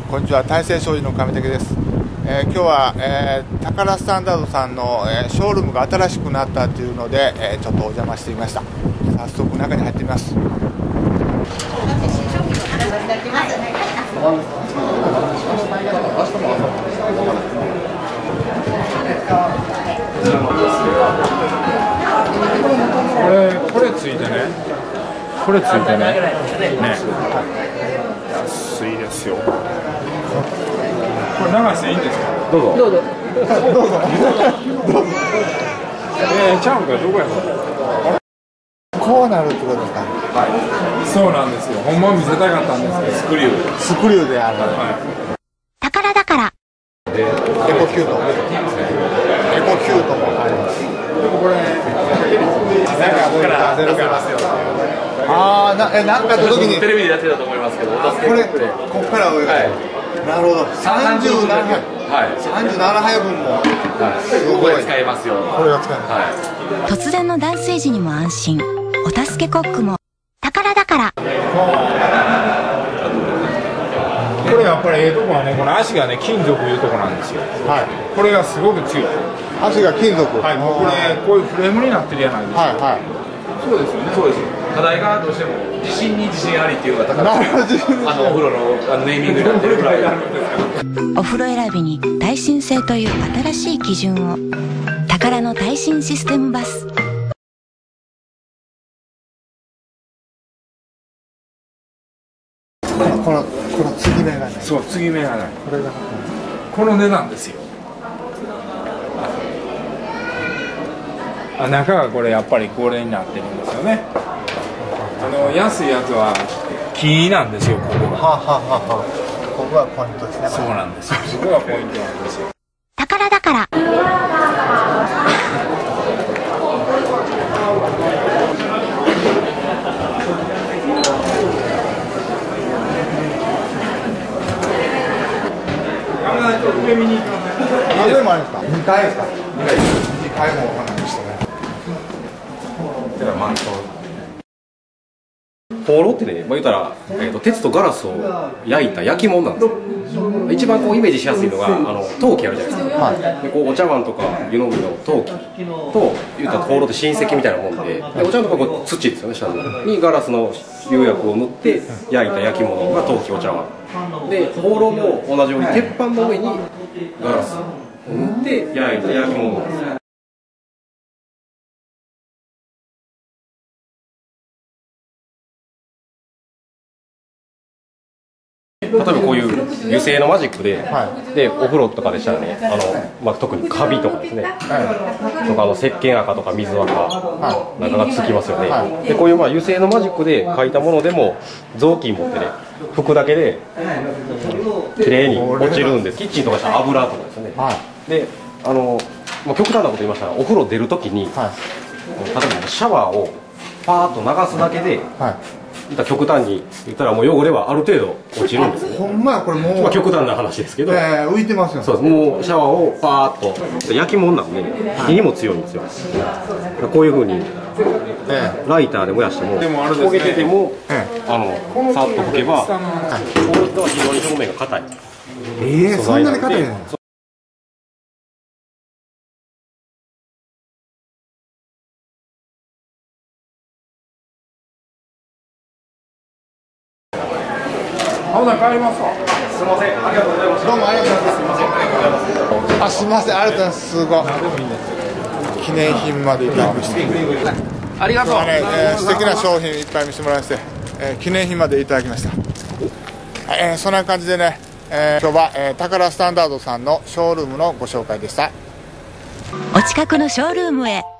こんにちは、大成商事の上竹です。今日は、タカラスタンダードさんの、ショールームが新しくなったというので、ちょっとお邪魔してみました。早速中に入ってみます。これついてね。これついてね。安いですよ。これ流していいんですか。どうぞ。どうぞ。どうぞ。ちゃうんか、どこやろ。こうなるってことですか。はい。そうなんですよ。ほんま見せたかったんですけど、スクリュー。スクリューである。はい。 宝だから。 エコキュート。エコキュートもあります。でもこれ。ああ、なんかの時にテレビでやってたと思いますけど、 これここから上が、なるほど。37杯分もすごい使えますよ。 これが使えます。 突然の断水時にも安心。お助けコックも宝だから。 これやっぱりとこはね、この足がね金属いうとこなんですよ。はい。これがすごく強い。足が金属。はい。これこういうフレームになってるじゃないですか。はいはい。そうですよね。そうです。 課題がどうしても自信に自信ありっていうのが高くて、お風呂のネーミングになってるぐらい。 お風呂選びに耐震性という新しい基準を。宝の耐震システムバス。 この継ぎ目がない。 そう、継ぎ目がない。 これがこの値段ですよ。 中がこれやっぱりこれになってるんですよね。安いやつは木なんですよ、ここが。 はあはあはあ。ここがポイントですね。 そうなんですよ。そこがポイントなんですよ。 宝だから。 上見に行きますね。上もあるんですか。2階ですか。2階もお花見してね。では満棟。 ホーローってね、言うたら、鉄とガラスを焼いた焼き物なんですよ。一番こうイメージしやすいのが陶器あるじゃないですか。はい、でこうお茶碗とか湯飲みの陶器と言うたらホーローって親戚みたいなもんで、お茶碗とかこう土ですよね、下にガラスの釉薬を塗って焼いた焼き物が陶器お茶碗で、ホーローも同じように鉄板の上にガラスを塗って焼いた焼き物なんですよ。例えばこういう油性のマジックで、でお風呂とかでしたらね、特にカビとかですね、とか石鹸赤とか水赤なんかがつきますよね。でこういう油性のマジックで描いたものでも雑巾持ってね拭くだけで綺麗に落ちるんです。キッチンとかしたら油とかですね。で極端なこと言いましたら、お風呂出るときに、例えばシャワーをパーッと流すだけで、極端に言ったらもう汚れはある程度落ちるんですよね。 ほんまや、これもう極端な話ですけど、 浮いてますよね。 そうです。もうシャワーをパーッと焼き物なんで火にも強いんですよ。こういうふうにライターで燃やしても焦げててもさっと拭けば、こういった非常に表面が硬い。 そんなに硬いの？ ほな帰りますわ。 すみません、ありがとうございました。 どうもありがとうございます。すみません、ありがとうございます。すごい。記念品までいただきました。 ありがとう。 素敵な商品いっぱい見せてもらいまして、記念品までいただきました。そんな感じでね、今日は、タカラスタンダードさんのショールームのご紹介でした。 お近くのショールームへ。